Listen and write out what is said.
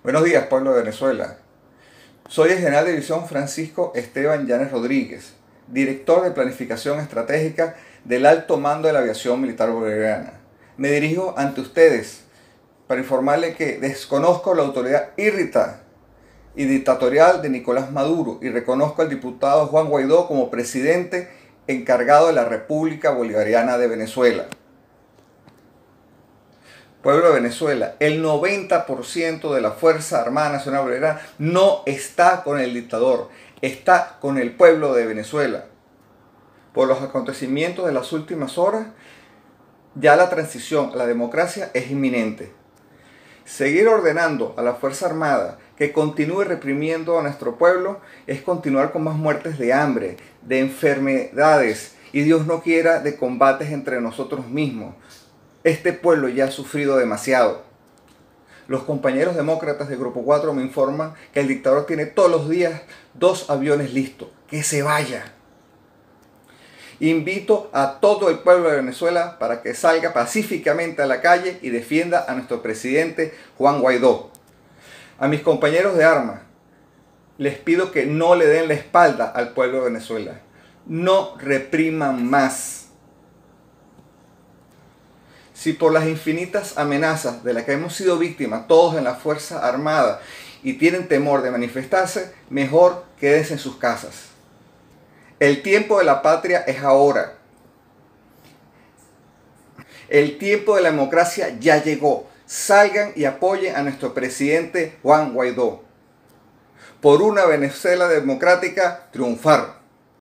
Buenos días, pueblo de Venezuela. Soy el general de división Francisco Esteban Llanes Rodríguez, director de planificación estratégica del alto mando de la aviación militar bolivariana. Me dirijo ante ustedes para informarles que desconozco la autoridad irrita y dictatorial de Nicolás Maduro y reconozco al diputado Juan Guaidó como presidente encargado de la República Bolivariana de Venezuela. Pueblo de Venezuela, el 90% de la Fuerza Armada Nacional Bolivariana no está con el dictador, está con el pueblo de Venezuela. Por los acontecimientos de las últimas horas, ya la transición a la democracia es inminente. Seguir ordenando a la Fuerza Armada que continúe reprimiendo a nuestro pueblo es continuar con más muertes de hambre, de enfermedades y Dios no quiera de combates entre nosotros mismos. Este pueblo ya ha sufrido demasiado. Los compañeros demócratas de Grupo 4 me informan que el dictador tiene todos los días 2 aviones listos. ¡Que se vaya! Invito a todo el pueblo de Venezuela para que salga pacíficamente a la calle y defienda a nuestro presidente Juan Guaidó. A mis compañeros de armas, les pido que no le den la espalda al pueblo de Venezuela. No repriman más. Si por las infinitas amenazas de las que hemos sido víctimas todos en la Fuerza Armada y tienen temor de manifestarse, mejor quédense en sus casas. El tiempo de la patria es ahora. El tiempo de la democracia ya llegó. Salgan y apoyen a nuestro presidente Juan Guaidó. Por una Venezuela democrática, triunfar.